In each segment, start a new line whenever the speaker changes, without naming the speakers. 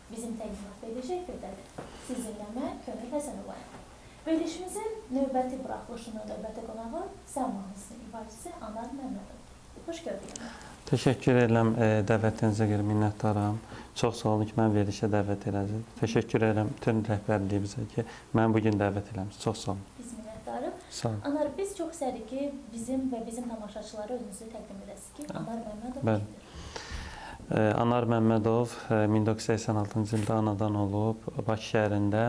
bizim təqdimat edəcək qədər sizinlə mən Könül Həsənovayam. Verilişimizin növbəti buraxılışının növbəti qonağı Sən mahnısının ifaçısı Anar Məmmədov. Xoş gördük.
Təşəkkür edirəm dəvətinizə görə minnətdaram. Çox sağ olun ki, mən verilişə dəvət elədiniz. Təşəkkür edirəm bütün rəhbərliyimizə ki, mən bugün dəvət eləmişsiniz. Çox sağ olun.
Biz minnətdarıq.
Sağ olun.
Anar, biz çox istədik ki, bizim və bizim tamaşaçılara özünüzü təqdim edəsiniz ki, Anar Məmmədov kimdir?
Anar Məmmədov 1986-cı ildə anadan olub, Bakı şəhərində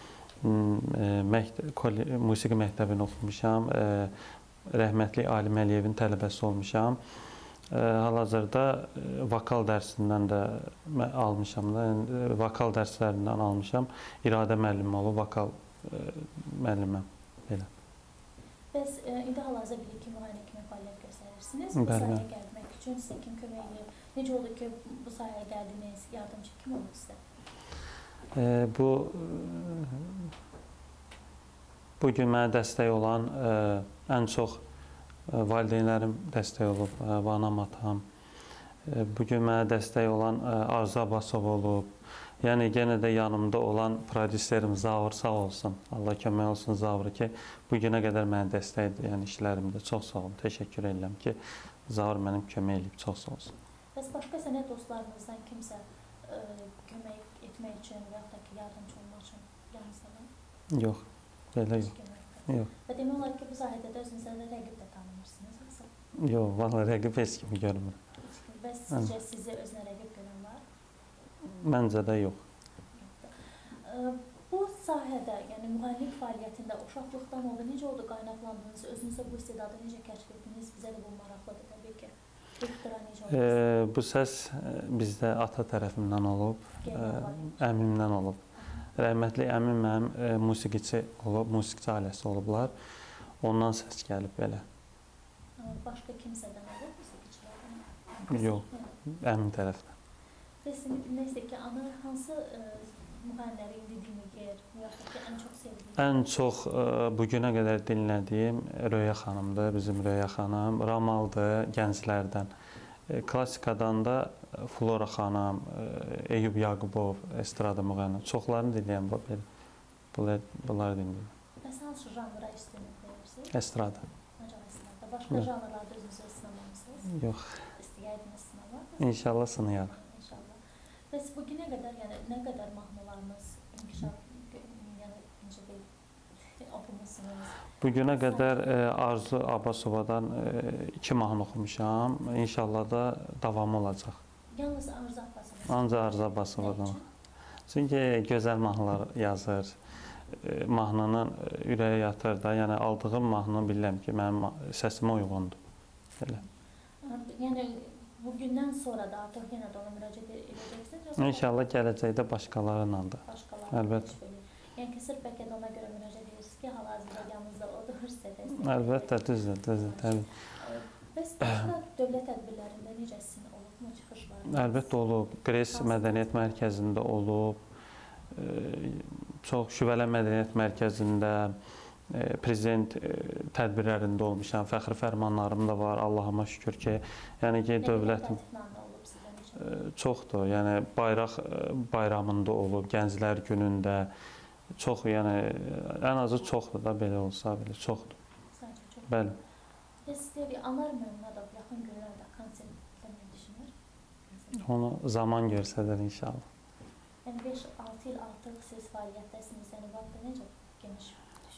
musiqi məktəbini oxumuşam, rəhmətli Alim Əliyevin tələbəsi olmuşam. Hal-hazırda vokal dərsindən də almışam, vokal dərslərindən almışam. İradə müəllimi olub, vokal müəlliməm. Belə.
Bəs indi hal-hazırda bilir ki, müğənni kimi fəaliyyət göstərirsiniz. Bu sahəyə gəlmək üçün sizə kim kömək edir? Necə oldu ki, bu sahəyə gəldiniz? Yardımcı kim oldu sizə?
Bu gün mənə dəstək olan ən çox valideynlərim dəstək olub, anam, atam. Bu gün mənə dəstək olan Arzu Abbasov olub. Yəni, yenə də yanımda olan prodüserim Zavur sağ olsun. Allah kömək olsun Zavur ki, bugünə qədər mənə dəstək edən işlərimdə. Çox sağ olun, təşəkkür edirəm ki, Zavur mənim kömək edib, çox sağ olsun.
Bəs başqa sənət dostlarınızdan kimsə kömək etmək üçün və yaxud da ki, yardımcı olmaq üçün yanınızda?
Yox, belə yox.
Və demək olar ki, bu sahədə də özünüzə də rəqib də tanımırsınız?
Yox, vallahi rəqib heç kimi görmür.
Bəs sizcə sizi özünə rəqib görən var?
Məncə də yox.
Bu sahədə, yəni müğənnilik fəaliyyətində uşaqlıqdan oldu, necə oldu, qaynaqlandınız, özünüzə bu istedadı necə kəşf etdiniz? Bizə də bu maraqlıdır təbii ki.
Bu səs bizdə ata tərəfindən olub, əmimdən olub. Rəhmətli əmim mənim musiqiçi olub, musiqiçi ailəsi olublar. Ondan səs gəlib belə.
Başqa kimsədən olub musiqiçilərdən?
Yox, əmim tərəfindən.
Bəs indi bilmək istəyək ki, Anar hansı müğənniləri indi dinləyir, yaxud ki, ən çox sevdiyiniz?
Ən çox bugünə qədər dinlədiyim Röya xanımdır, bizim Röya xanım. Ramaldır, gənclərdən. Klassikadan da Flora xanım, Eyüp Yaqubov, estrada müğənni. Çoxlarını dinləyəm, bunları dinləyəm.
Bəs hansı janra üstünlük verirsiniz?
Estrada.
Başqa janrlarda özünüzü sınamamısınız?
Yox.
İstəyərdiniz sınamaq?
İnşallah sınayarıq.
Bəs bugünə qədər, yəni nə qədər mahnılarınız inkişaf, yəni necə deyil, oxumuşsunuz?
Bugünə qədər Arzu Abbasovadan 2 mahnı oxumuşam. İnşallah da davamı olacaq.
Yalnız Arzu Abbasovadan?
Ancaq Arzu Abbasovadan. Çünki gözəl mahnılar yazır. Mahnının ürəyə yatır da. Yəni aldığım mahnı bilirəm ki, mənim səsimə uyğundur. Belə.
Yəni bugündən sonra da artıq yenə də ona müraciət edəcəksiniz?
İnşallah gələcəkdə başqalarıyla da. Əlbəttə.
Yəni ki, sırf bəlkə də ona görə müraciət edirsiniz ki, hal-hazırda yanınızda odur, sizə dəstək.
Əlbəttə, düzdür, təbii.
Bəs başqa dövlət tədbirlərində necə sizin olubmu, çıxışlarınız?
Əlbəttə olub. Qres Mədəniyyət Mərkəzində olub. Çox Şüvələ Mədəniyyət Mərkəzində, prezident tədbirlərində olmuşam, fəxri fərmanlarım da var, Allahıma şükür ki, yəni ki, dövlətin çoxdur, yəni bayraq bayramında olub, gənclər günündə, çox, yəni ən azı çoxdur da, belə olsa, belə çoxdur.
Sadəcə çox.
Bəli.
Bəs Anar Məmmədov yaxın günlərdə konsert etməyi düşünür?
Onu zaman göstərər inşallah.
Yəni 5-6 il artıq siz fəaliyyətdəsiniz, yəni vaxtda necə geniş?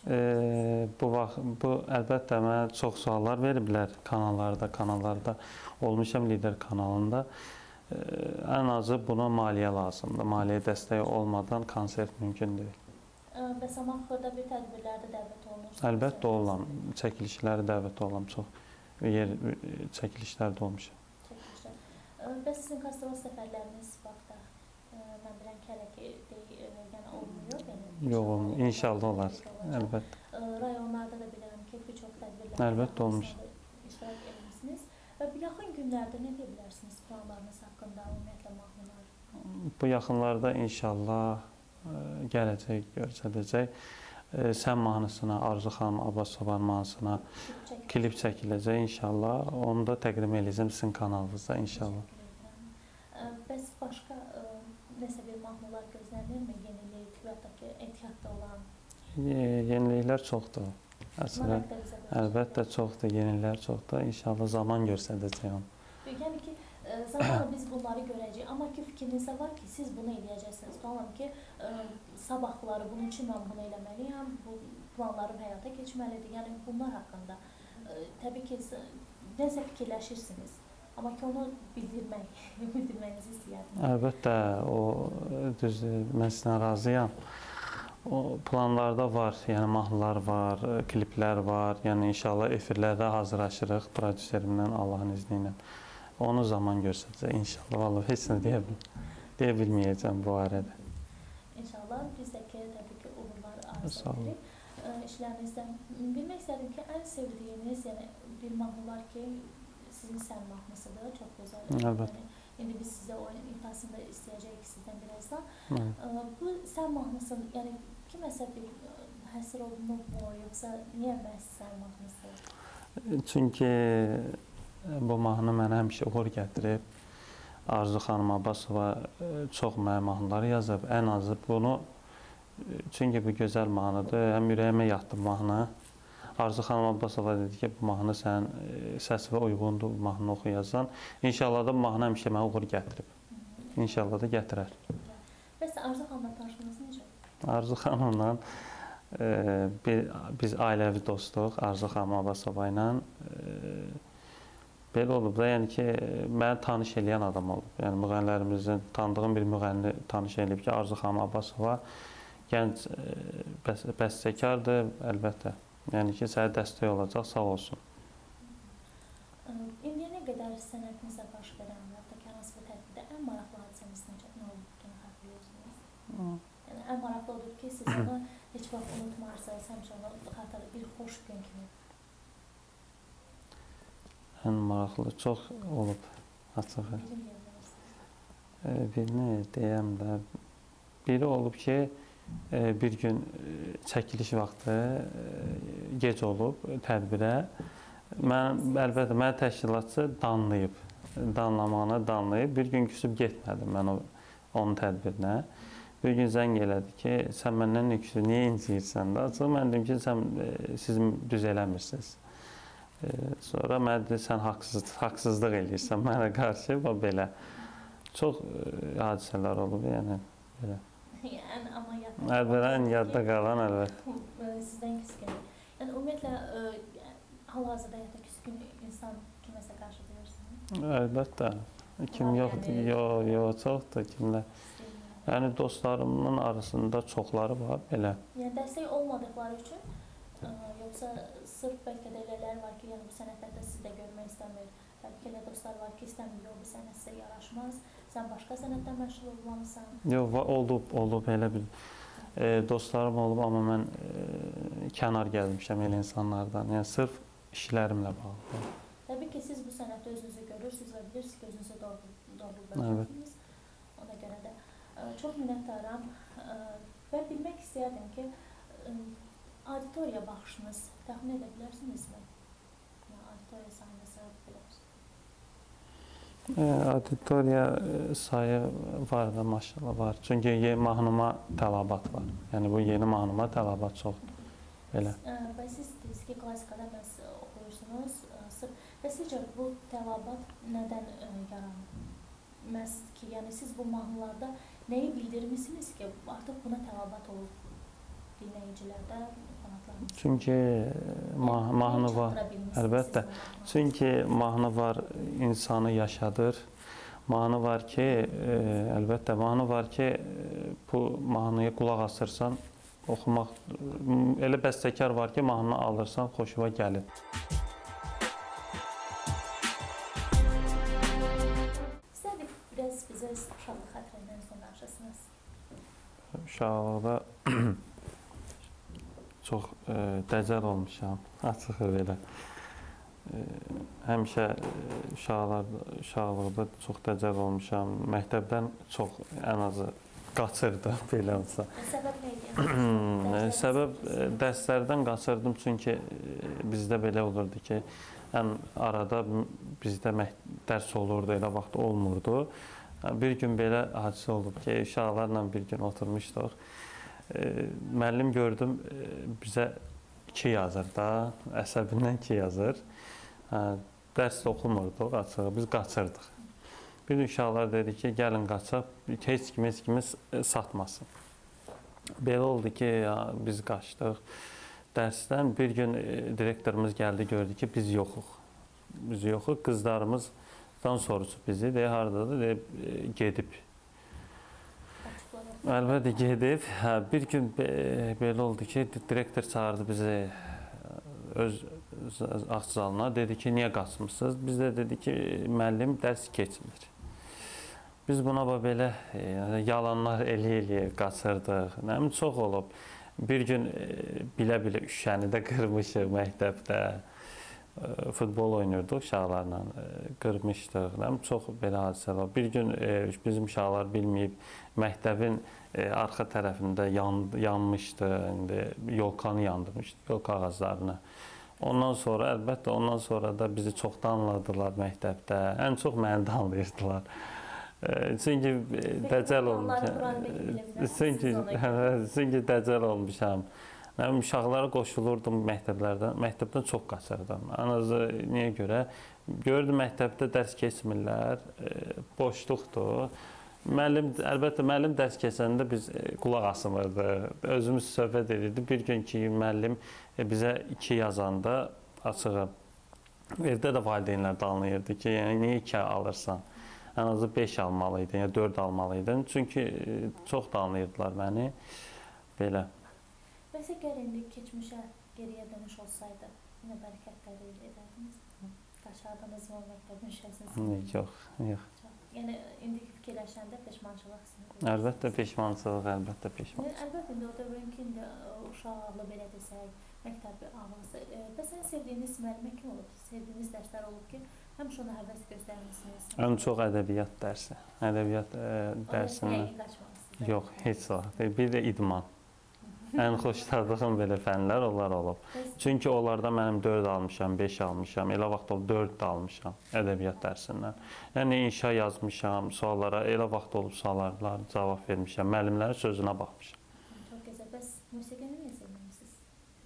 Bu əlbəttə mənə çox suallar veriblər kanallarda olmuşam lider kanalında. Ən azı buna maliyyə lazımdır. Maliyyə dəstəyi olmadan konsert mümkün deyil.
Bəs amma xırda bir tədbirlərdə dəvət olunur?
Əlbəttə olam. Çəkilişləri dəvət olam. Çox yer çəkilişlərdə olmuşam.
Bəs sizin konservat səfərləriniz vaxtda mən bilən ki, hələ ki yəni olmuyor?
Yox, olmuyor. İnşallah olar. Əlbəttə.
Rayonlarda da bilirəm ki, bir çox tədbirlər
əlbəttə olmuş.
İştirak edirsiniz. Yaxın günlərdə nə deyə bilərsiniz planlarınız haqqında, ümumiyyətlə mahnılar?
Bu yaxınlarda inşallah gələcək, görsədəcək. Sən mahnısına, Arzu xanım Abbasovanın mahnısına klip çəkiləcək inşallah. Onu da təqdim edəcəm sizin kanalınızda inşallah.
Bəs başqa nəsə bir mahnılar gözlənilmi? Yenilik və ya da ki, ehtiyatda olan?
Yeniliklər çoxdur. Əslən,
Maraqda bizə
əlbəttə çoxdur, yeniliklər çoxdur. İnşallah zaman göstərəcək onu.
Yəni ki, zamanla biz bunları görəcəyik. Amma ki, fikrinizdə var ki, siz bunu eləyəcəksiniz. Tutalım ki, sabahları bunun üçün mən bunu eləməliyəm, bu planlarım həyata keçməlidir. Yəni bunlar haqqında təbii ki, nəsə fikirləşirsiniz. Amma ki, onu bildirməyinizi istəyərdim.
Əlbəttə, düzdür, mən sizlə razıyam. O planlarda var, yəni mahnılar var, kliplər var. Yəni inşallah efirlərdə hazırlaşırıq prodüserimlə, Allahın izni ilə. Onu zaman göstərəcək inşallah. Vallahi heç nə deyə bilməyəcəm bu barədə.
İnşallah biz də ki, təbii ki, uğurlar arzu edirik. İşlərinizdən bilmək istədim ki, ən sevdiyiniz, yəni bir mahnı var ki, sizin sən mahnısıdır, çox gözəl.
Əlbəttə.
İndi biz sizə o ifasını da istəyəcəyik sizdən birazdan. Bu sən mahnısı, yəni kiməsə bir həsr olunub mu, yoxsa niyə məhz sən mahnısı?
Çünki bu mahnı mənə həmişə uğur gətirib. Arzu xanım Abbasova çox mənə mahnıları yazıb. Ən azı bunu, çünki bu gözəl mahnıdır, həm ürəyimə yatdı mahnı. Arzu xanım Abbasova dedi ki, bu mahnı sənin səsinə uyğundur, bu mahnını oxuyacaqsan. İnşallah da bu mahnı həmişə mənə uğur gətirib. İnşallah da gətirər.
Bəs Arzu xanımla tanışdınız necə?
Arzu xanımla biz ailəvi dostuq, Arzu xanım Abbasova ilə. Belə olub da, yəni ki, məni tanış eləyən adam olub. Yəni müğənnilərimizin, tanıdığım bir müğənni tanış eləyib ki, Arzu xanım Abbasova gənc bəstəkardır, əlbəttə. Yəni ki, sənə dəstək olacaq, sağ olsun.
İndiyə nə qədər sənətinizə baş verən və ya hansı bir tədbirdə ən maraqlı hadisəniz nə olduğunu xatırlayırsınız? Yəni, ən maraqlı odur ki, siz onu heç vaxt unutmarsınız, həmişə onu xatırlayır, bir xoş gün kimi.
Ən maraqlı çox olub, açığı. Birini deyəm də, biri olub ki, bir gün çəkiliş vaxtı gec olub tədbirə. Əlbəttə, mənə təşkilatçı danlamağına danlayıb. Bir gün küsüb getmədim mən onun tədbirinə. Bir gün zəng elədi ki, sən məndən nə küsür, niyə inciyirsən də? Açıq mən dedim ki, siz düz eləmirsiniz. Sonra mən dedim, sən haqsızlıq eləyirsən mənə qarşı, belə. Çox hadisələr olub, yəni belə. Ən yadda qalan, əlbəttə.
Sizdən küskün. Yəni, ümumiyyətlə, hal-hazırda ya da küskün insan kiməsə qarşı deyirsiniz?
Əlbəttə. Kim yoxdur? Yox, çoxdur kimlər. Yəni, dostlarımın arasında çoxları var, belə.
Yəni, dəstək olmadıqları üçün, yoxsa sırf bəlkə də elələri var ki, yəni bu sənətlərdə sizi də görmək istəmir. Bəlkə elə dostlar var ki, istəmir, yox, bu sənət sizə yaraşmaz. Sən başqa sənətdən məşğul olmalısan.
Yox, olub elə bir dostlarım olub, amma mən kənar gəlmişəm elə insanlardan. Yəni, sırf işlərimlə bağlı.
Təbii ki, siz bu sənətdə özünüzü görürsünüz və bilirsiniz ki, özünüzü doğruluqdasınız. Ona görə də çox minnətdaram və bilmək istəyərdim ki, auditoriya baxışınız təxmin edə bilərsinizmi? Auditoriya sayını bilərsiniz.
Auditoriya sayı var da, maşallah var. Çünki yeni mahnıma tələbat var. Yəni bu yeni mahnıma tələbat çoxdur. Belə.
Və siz dediniz ki, klassikada məhz oxuyursunuz. Və sizcə bu tələbat nədən yaranır? Məhz ki, yəni siz bu mahnılarda nəyi bildirmişsiniz ki, artıq buna tələbat olub dinləyicilərdə, fanatlarınız?
Çünki mahnı var, əlbəttə. Çünki mahnı var, insanı yaşadır. Mahnı var ki, əlbəttə, mahnı var ki, bu mahnıya qulaq asırsan, oxumaq, elə bəstəkar var ki, mahnını alırsan, xoşuma gəlir.
İstədik, biraz bizə uşaqlıq xatirələrindən son danışasınız.
Uşaqlıqda çox dəcəl olmuşam, açıq belə. Həmişə uşaqlıqda çox dəcəl olmuşam. Məktəbdən çox ən azı qaçırdım, belə olsa.
Səbəb nə idi?
Səbəb dərslərdən qaçırdım, çünki bizdə belə olurdu ki, ən arada bizdə dərs olurdu, elə vaxt olmurdu. Bir gün belə hadisə olub ki, uşaqlarla bir gün oturmuşduq. Müəllim gördüm bizə 2 yazır da, əsəbindən 2 yazır. Dərs oxumurduq açığı, biz qaçırdıq. Bir gün uşaqlar dedi ki, gəlin qaçaq, heç kimi satmasın. Belə oldu ki, biz qaçdıq dərsdən. Bir gün direktorumuz gəldi, gördü ki, biz yoxuq. Biz yoxuq, qızlarımızdan soruşub bizi, haradadır, gedib. Əlbəttə gedib. Bir gün belə oldu ki, direktor çağırdı bizi öz ax zalına, dedi ki, niyə qaçmısınız? Biz də dedi ki, müəllim dərs keçmir. Biz buna belə yalanlar eləyə qaçırdıq. Çox olub. Bir gün bilə-bilə üşəni də qırmışıq məktəbdə. Futbol oynuyorduk uşaqlarla, qırmışdıq. Çox belə hadisələr. Bir gün bizim uşaqlar bilməyib, məktəbin arxa tərəfində yanmışdı, yolkanı yandırmışdı, yolka ağaclarını. Ondan sonra, əlbəttə, ondan sonra da bizi çox danladılar məktəbdə. Ən çox məni danlayırdılar. Çünki dəcəl olmuşam. Mən uşaqlara qoşulurdum məktəblərdən. Məktəbdən çox qaçırdım. Ən azı niyə görə? Gördüm məktəbdə dərs keçmirlər, boşluqdur. Əlbəttə, müəllim dərs keçəndə biz qulaq asmırdı. Özümüz söhbət edirdik. Bir gün ki, müəllim bizə 2 yazanda açığı, evdə də valideynlər danlayırdı ki, niyə 2 alırsan? Ən azı 5 almalıydın, ya 4 almalıydın. Çünki çox danlayırdılar məni. Belə.
Bəs əgər indi keçmişə geriyə dönüş olsaydı, yine bərəkətləri edərdiniz? Qaçardınız mı məktəbin şəhəsiniz?
Yox.
Yəni, indiki fikirləşəndə peşmançılıq hissini?
Əlbəttə peşmançılıq, əlbəttə peşmançılıq.
Əlbəttə, indi o dövrünki indi uşaq ağlı belə desək, məktəbi ağlısı. Bəs sən sevdiyiniz müəllimə kim olub? Sevdiyiniz dərslər olub ki, həmişə ona həvəs göstərmişsiniz?
Ən çox ədəbiyyat dərsi. Ədəbiyyat dərsindən. Yox, heç vaxt. Bir də idman. Ən xoşladığım belə fənlər onlar olub. Çünki onlarda mənim 4 almışam, 5 almışam, elə vaxt olub 4 də almışam ədəbiyyat dərsindən. Yəni inşa yazmışam, suallara elə vaxt olub suallara cavab vermişəm, müəllimlərin sözünə baxmışam.
Çox gözəl. Bəs musiqini niyə sevməmisiniz?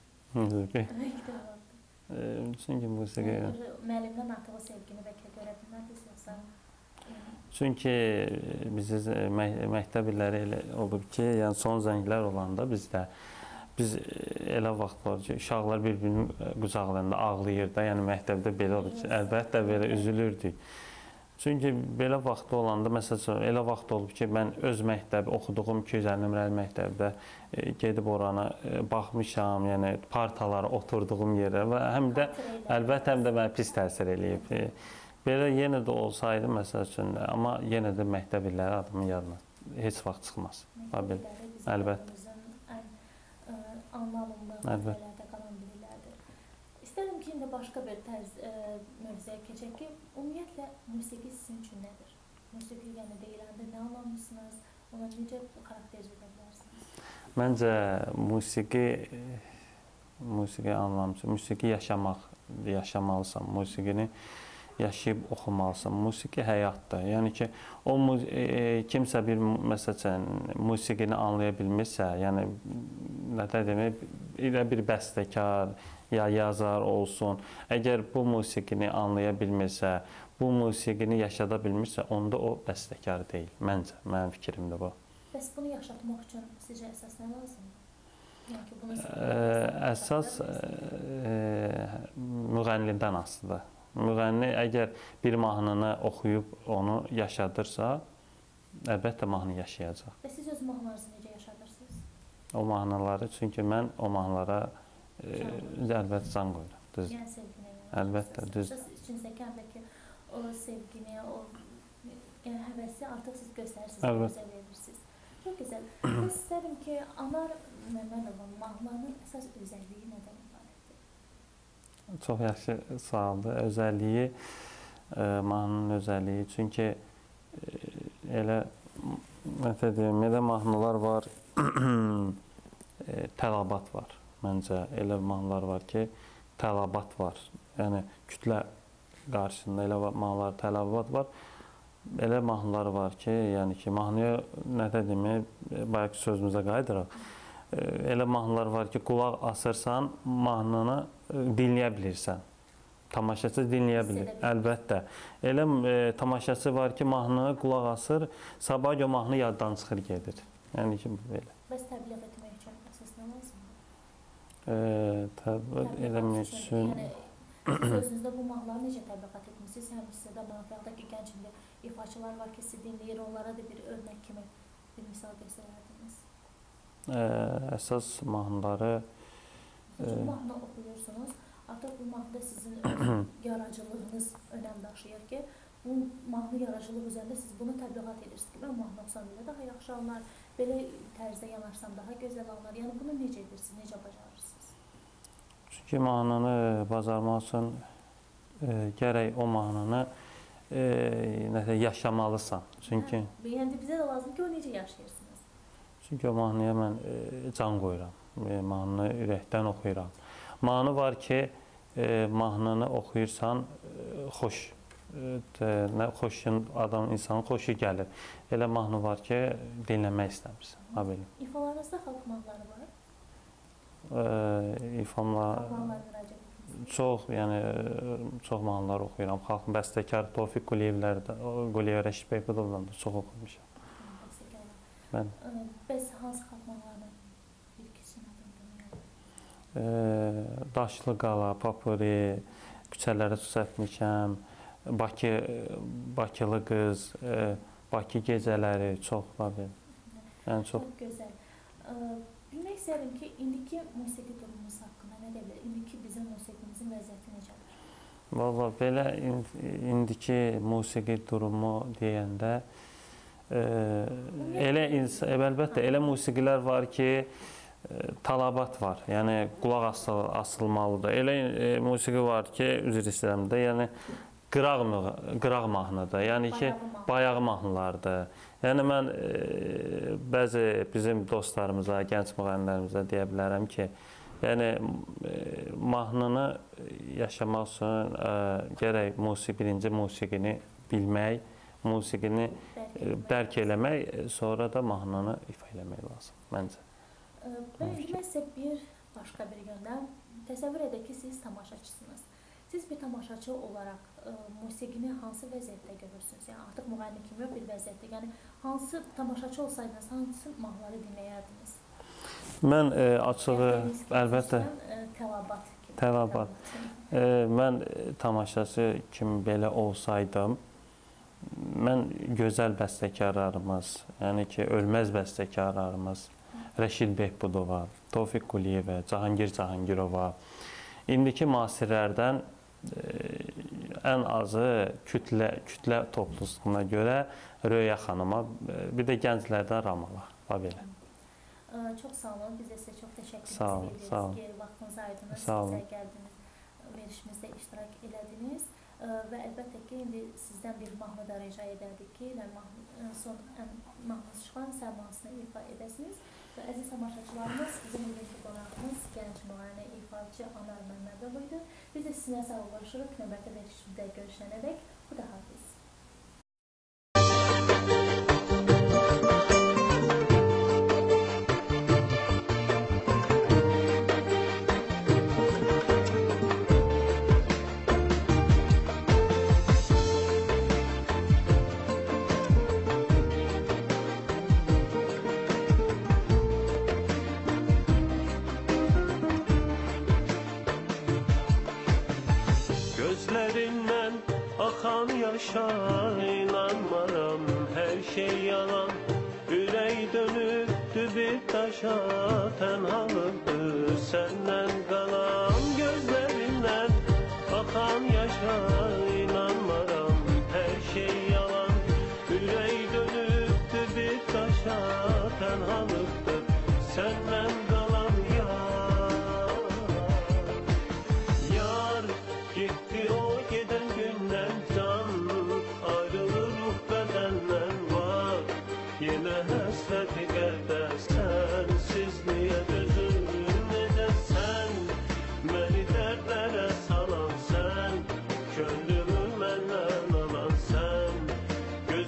Musiqi? Çünki musiqi...
Müəllimdən artıq o sevgini bəlkə görə bilmədiniz yoxsa?
Çünki biz məktəb illəri elə olub ki, yəni son zənglər olanda bizdə biz elə vaxt var ki, uşaqlar bir-birinin qucaqlarında ağlayır da, yəni məktəbdə belə olur ki, əlbəttə belə üzülürdük. Çünki belə vaxt olanda, məsələn, elə vaxt olub ki, mən öz məktəbi, oxuduğum 250 nömrəli məktəbdə gedib orana baxmışam, yəni partalara, oturduğum yerə və həm də, əlbəttə, həm də mənə pis təsir eləyib. Belə yenə də olsaydı, məsəl üçün, amma yenə də məktəb illəri adamın yadına heç vaxt çıxmaz.
Məktəb illəri bizim ən anlamlı məsələlərdə qalan bilirlərdir. İstərdim ki, indi başqa bir mövzuya keçək ki, ümumiyyətlə, musiqi sizin üçün nədir? Musiqi yəni deyiləndə nə anlamlısınız? Ona necə xarakterizə bilərsiniz?
Məncə, musiqi anlamlısı, musiqi yaşamalısan, musiqini yaşayıb oxumalısan. Musiqi həyatdır. Yəni ki, kimsə bir, məsələn, musiqini anlaya bilmirsə, yəni, nə demək, elə bir bəstəkar, ya yazar olsun, əgər bu musiqini anlaya bilmirsə, bu musiqini yaşada bilmirsə, onda o bəstəkar deyil. Məncə, mənim fikrimdir bu.
Bəs bunu yaşatmaq üçün sizcə əsas nə lazımdır?
Əsas müğənnidən asılıdır. Müğənni əgər bir mahnını oxuyub onu yaşadırsa, əlbəttə mahnı yaşayacaq.
Və siz öz mahnılarınızı necə yaşadırsınız?
O mahnıları, çünki mən o mahnılara əlbəttə can qoyuram. Düzdür.
Yəni sevgini
əlbəttə, düzdür.
Siz üçüncəki əndəki o sevgini, o həvəsi artıq siz göstərirsiniz, bizə verirsiniz. Çox gözəl. Mən istərim ki, Anar Məmmədova mahnılarının əsas özəlliyi nədən ibarətdir?
Çox yaxşı sualdır. Özəlliyi, mahnının özəlliyi. Çünki elə mahnılar var, tələbat var. Məncə, elə mahnılar var ki, tələbat var. Yəni, kütlə qarşısında elə mahnılar, tələbat var. elə mahnılar var ki, yəni ki, mahnıya nə dediyimi, bayaqki sözümüzə qayıdıraq. Elə mahnılar var ki, qulaq asırsan, mahnını dinləyə bilirsən. Tamaşaçı dinləyə bilir, əlbəttə. Elə tamaşaçı var ki, mahnını qulaq asır, sabah o mahnı yaddan çıxır gedir. Yəni ki, belə.
Bəs təbliğ etmək üçün əsas nə lazımdır?
Təbliğ eləmək üçün...
Sözünüzdə bu mahnıları necə təbliğat etmişsiniz? Həm sizdə mənafiyaqda ki, gənc ifaçılar var ki, sizi dinləyir, onlara da bir örnək kimi bir misal göstərərdiniz.
Əsas mahnıları...
Mahnı oxuyursunuz. Artıq bu mahnıda sizin yaradıcılığınız önəm daşıyır ki, bu mahnı yaradıcılıq üzərində siz bunu təbliğat edirsiniz ki, mən mahnı oxusam belə daha yaxşı alınar, belə tərzdə yanarsam daha gözəl alınar. Yəni bunu necə edirsiniz, necə bacarırsınız?
Çünki mahnını bacarmaq üçün gərək o mahnını yaşamalısan. Çünki...
Yəni bizə də lazım ki, o necə yaşayırsınız?
Çünki o mahnıya mən can qoyuram, mahnını ürəkdən oxuyuram. Mahnı var ki, mahnını oxuyursan, insanın xoşu gəlir. Elə mahnı var ki, dinləmək istəmirsən.
İfalarınızda xalq mahnıları var?
Çox mahnılar oxuyuram. Xalq bəstəkar Tofiq Quliyev Rəşid Beyqudovdan da çox oxumuşam.
Bəs hansı xalq mahnılarını bir-ikisini
Daşlı Qala, Papuri, Küçələrə su səpmişəm, Bakılı qız, Bakı gecələri çox var.
Çox gözəl. Bilmək istəyirəm ki, indiki musiqi durumunuz haqqında nə deyirlər? İndiki bizim musiqimizin vəziyyəti necədir?
Valla belə indiki musiqi durumu deyəndə əlbəttə elə musiqilər var ki, talabat var, yəni qulaq asılmalıdır. Elə musiqi var ki, üzr istəyirəm də, yəni qıraq mahnıdır, yəni ki, bayağı mahnılardır. Yəni mən bəzi bizim dostlarımıza, gənc müğənnilərimizə deyə bilərəm ki, yəni mahnını yaşamaq üçün gərək birinci musiqini bilmək, musiqini dərk eləmək, sonra da mahnını ifa eləmək lazım, məncə.
Mən sizə başqa bir yöndən təsəvvür edək ki, siz tamaşaçısınız. Siz bir tamaşaçı olaraq musiqini hansı vəziyyətdə görürsünüz? Yəni artıq müğənni kimi yox, bir vəziyyətdə. Yəni hansı tamaşaçı olsaydınız, hansı mahnıları dinləyərdiniz?
Mən açığı, əlbəttə, Tələbat. Mən tamaşaçı kimi belə olsaydım, mən gözəl bəstəkarlarımız, yəni ki, ölməz bəstəkarlarımız, Rəşid Beyqudova, Tofiq Quliyevə, Cahangir Cahangirova, indiki müasirlərdən ən azı kütlə toplusuna görə Röya xanıma, bir də gənclərdən Ramala, belə.
Çox sağ olun, biz də sizə çox təşəkkür edirik ki, vaxtınızı ayırdınız, sizə gəldiniz, verişimizdə iştirak elədiniz və əlbəttə ki, indi sizdən bir mahnı da rica edərdik ki, son mahnı çıxan sərmasını ifa edəsiniz. Və əziz tamaşaçılarımız, bizim bugünkü qonağımız gənc müğənni, ifaçı Anar Məmmədov idi. Biz də sizinlə sağollaşırıq, növbəti verişimizdə görüşənədək. Xudahafiz.
Gözlerinden akan yaşa inanmaram, her şey yalan. Ürək dönübdü bir taşa, tənhalıqdır səndən qalan. Gözlerinden akan yaşa inanmaram, her şey yalan. Ürək dönübdü bir taşa, tənhalıqdır səndən qalan. Gitti o giden günden can, ayrılır ruh bedenden var. Yine həsrəti qəlbə sənsizliyə dözüm edəsən, məni dərdlərə salan sən, könlümü məndən alan sən.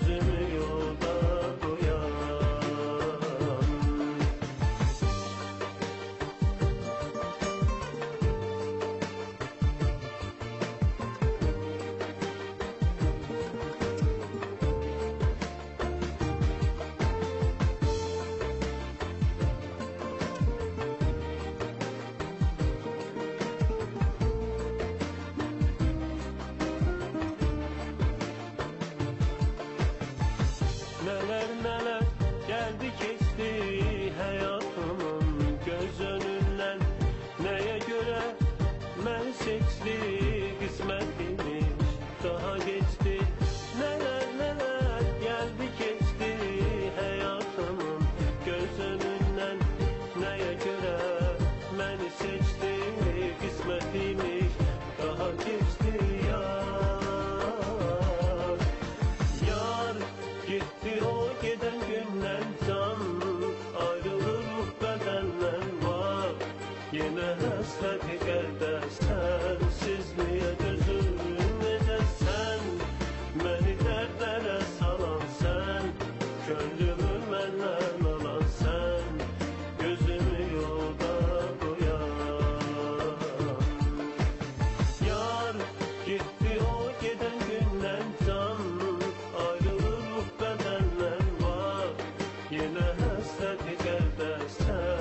həsrəti qədəsən.